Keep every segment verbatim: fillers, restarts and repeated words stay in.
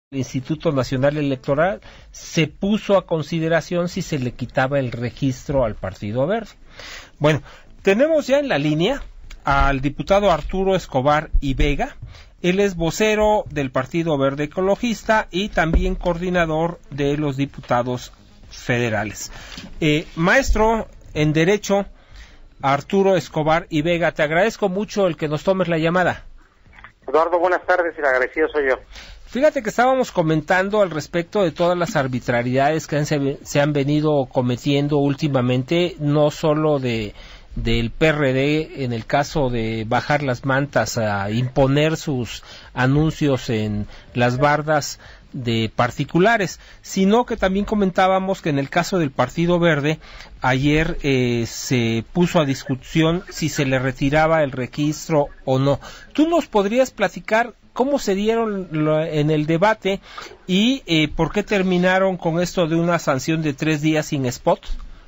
Instituto Nacional Electoral se puso a consideración si se le quitaba el registro al Partido Verde. Bueno, tenemos ya en la línea al diputado Arturo Escobar y Vega. Él es vocero del Partido Verde Ecologista y también coordinador de los diputados federales. Eh, maestro en Derecho, Arturo Escobar y Vega, te agradezco mucho el que nos tomes la llamada. Eduardo, buenas tardes y el agradecido soy yo. Fíjate que estábamos comentando al respecto de todas las arbitrariedades que han, se, se han venido cometiendo últimamente, no solo de del P R D en el caso de bajar las mantas a imponer sus anuncios en las bardas de particulares, sino que también comentábamos que en el caso del Partido Verde ayer eh, se puso a discusión si se le retiraba el registro o no. ¿Tú nos podrías platicar cómo se dieron en el debate y eh, por qué terminaron con esto de una sanción de tres días sin spot?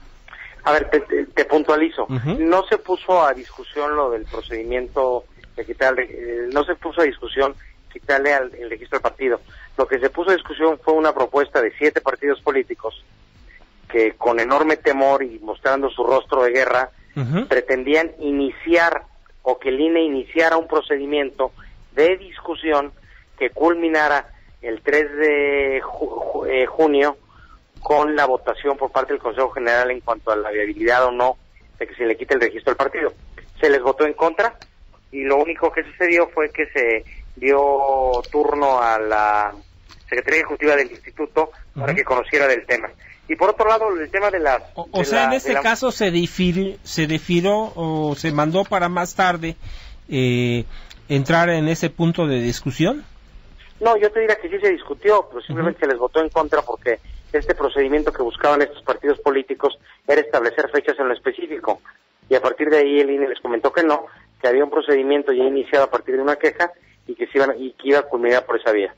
A ver, te, te, te puntualizo. Uh-huh. No se puso a discusión lo del procedimiento de quitarle, eh, no se puso a discusión quitarle al, el registro al partido. Lo que se puso a discusión fue una propuesta de siete partidos políticos que con enorme temor y mostrando su rostro de guerra, uh-huh, pretendían iniciar o que el I N E iniciara un procedimiento de discusión que culminara el tres de ju- eh, junio con la votación por parte del Consejo General en cuanto a la viabilidad o no de que se le quite el registro al partido. Se les votó en contra y lo único que sucedió fue que se dio turno a la Secretaría Ejecutiva del Instituto para uh-huh. que conociera del tema. Y por otro lado, el tema de las... O, o sea, la, en este la... caso se difir, se defiró o se mandó para más tarde eh, entrar en ese punto de discusión. No, yo te diría que sí se discutió, pero simplemente uh-huh. se les votó en contra porque este procedimiento que buscaban estos partidos políticos era establecer fechas en lo específico. Y a partir de ahí el I N E les comentó que no, que había un procedimiento ya iniciado a partir de una queja y que, se iban, y que iba a culminar por esa vía.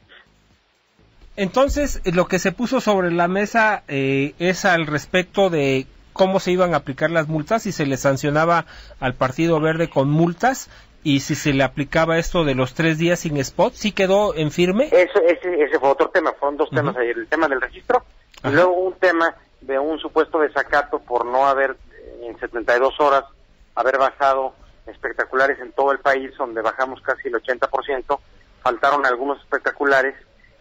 Entonces, lo que se puso sobre la mesa eh, es al respecto de cómo se iban a aplicar las multas, si se le sancionaba al Partido Verde con multas y si se le aplicaba esto de los tres días sin spot. ¿Sí quedó en firme? Eso, ese, ese fue otro tema, fueron dos uh-huh. temas ayer, el tema del registro uh-huh. y luego un tema de un supuesto desacato por no haber en setenta y dos horas haber bajado espectaculares en todo el país, donde bajamos casi el ochenta por ciento, faltaron algunos espectaculares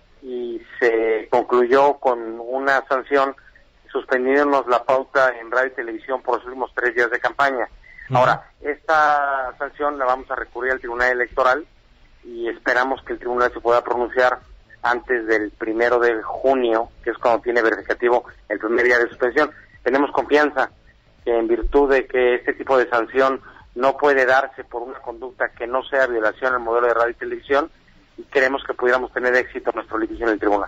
y se concluyó con una sanción suspendiéndonos la pauta en radio y televisión por los últimos tres días de campaña. Uh-huh. Ahora, esta sanción la vamos a recurrir al Tribunal Electoral y esperamos que el Tribunal se pueda pronunciar antes del primero de junio, que es cuando tiene verificativo el primer día de suspensión. Tenemos confianza que en virtud de que este tipo de sanción no puede darse por una conducta que no sea violación al modelo de radio y televisión, y queremos que pudiéramos tener éxito en nuestro litigio en el tribunal.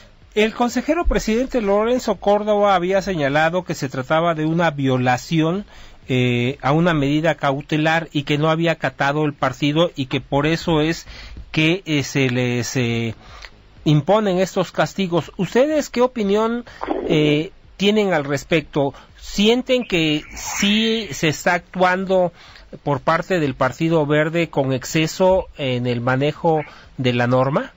El consejero presidente Lorenzo Córdoba había señalado que se trataba de una violación eh, a una medida cautelar y que no había acatado el partido y que por eso es que eh, se les eh, imponen estos castigos. ¿Ustedes qué opinión eh, tienen al respecto? ¿Sienten que sí se está actuando por parte del Partido Verde con exceso en el manejo de la norma?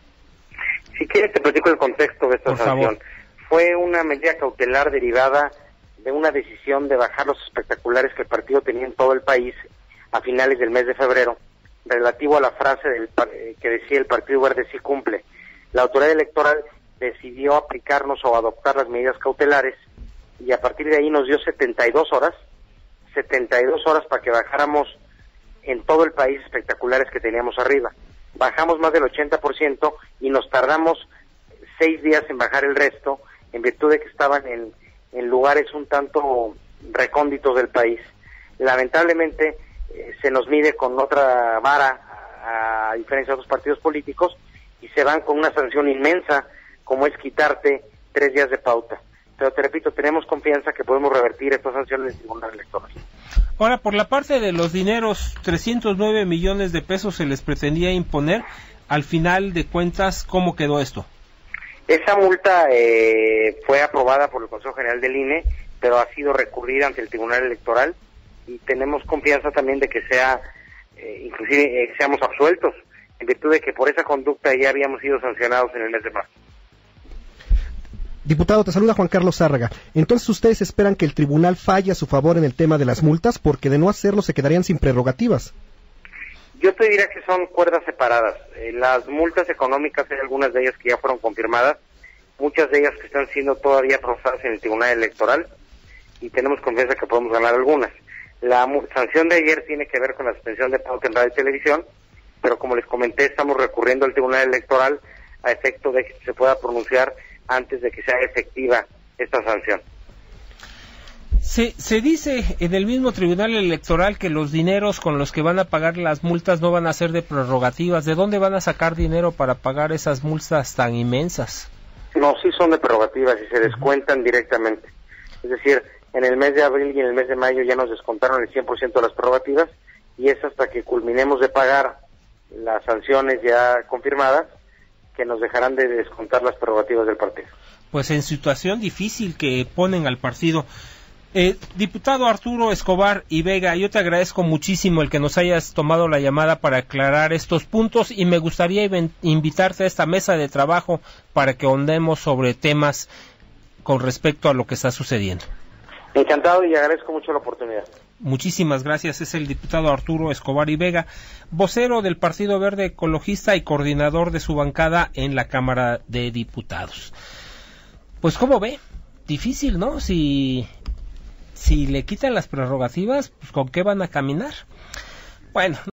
Si quieres te platico el contexto de esta por sanción. Favor. Fue una medida cautelar derivada de una decisión de bajar los espectaculares que el partido tenía en todo el país a finales del mes de febrero, relativo a la frase del, que decía el Partido Verde sí cumple. La autoridad electoral decidió aplicarnos o adoptar las medidas cautelares y a partir de ahí nos dio setenta y dos horas, setenta y dos horas para que bajáramos en todo el país espectaculares que teníamos arriba. Bajamos más del ochenta por ciento y nos tardamos seis días en bajar el resto, en virtud de que estaban en, en lugares un tanto recónditos del país. Lamentablemente eh, se nos mide con otra vara, a, a diferencia de otros partidos políticos, y se van con una sanción inmensa, como es quitarte tres días de pauta. Pero te repito, tenemos confianza que podemos revertir estas sanciones en el Tribunal Electoral. Ahora, por la parte de los dineros, trescientos nueve millones de pesos se les pretendía imponer. Al final de cuentas, ¿cómo quedó esto? Esa multa eh, fue aprobada por el Consejo General del I N E, pero ha sido recurrida ante el Tribunal Electoral y tenemos confianza también de que sea, eh, inclusive, eh, seamos absueltos, en virtud de que por esa conducta ya habíamos sido sancionados en el mes de marzo. Diputado, te saluda Juan Carlos Zárraga. Entonces, ¿ustedes esperan que el tribunal falle a su favor en el tema de las multas? Porque de no hacerlo se quedarían sin prerrogativas. Yo te diría que son cuerdas separadas. Eh, las multas económicas, hay algunas de ellas que ya fueron confirmadas, muchas de ellas que están siendo todavía procesadas en el Tribunal Electoral, y tenemos confianza que podemos ganar algunas. La sanción de ayer tiene que ver con la suspensión de pauta en radio y televisión, pero como les comenté, estamos recurriendo al Tribunal Electoral a efecto de que se pueda pronunciar antes de que sea efectiva esta sanción. Se, se dice en el mismo Tribunal Electoral que los dineros con los que van a pagar las multas no van a ser de prerrogativas. ¿De dónde van a sacar dinero para pagar esas multas tan inmensas? No, sí son de prerrogativas y se descuentan directamente. Es decir, en el mes de abril y en el mes de mayo ya nos descontaron el cien por ciento de las prerrogativas, y es hasta que culminemos de pagar las sanciones ya confirmadas que nos dejarán de descontar las prerrogativas del partido. Pues en situación difícil que ponen al partido. Eh, diputado Arturo Escobar y Vega, yo te agradezco muchísimo el que nos hayas tomado la llamada para aclarar estos puntos, y me gustaría invitarte a esta mesa de trabajo para que ondemos sobre temas con respecto a lo que está sucediendo. Encantado y agradezco mucho la oportunidad. Muchísimas gracias. Es el diputado Arturo Escobar y Vega, vocero del Partido Verde Ecologista y coordinador de su bancada en la Cámara de Diputados. Pues, ¿cómo ve? Difícil, ¿no? Si, si le quitan las prerrogativas, pues ¿con qué van a caminar? Bueno.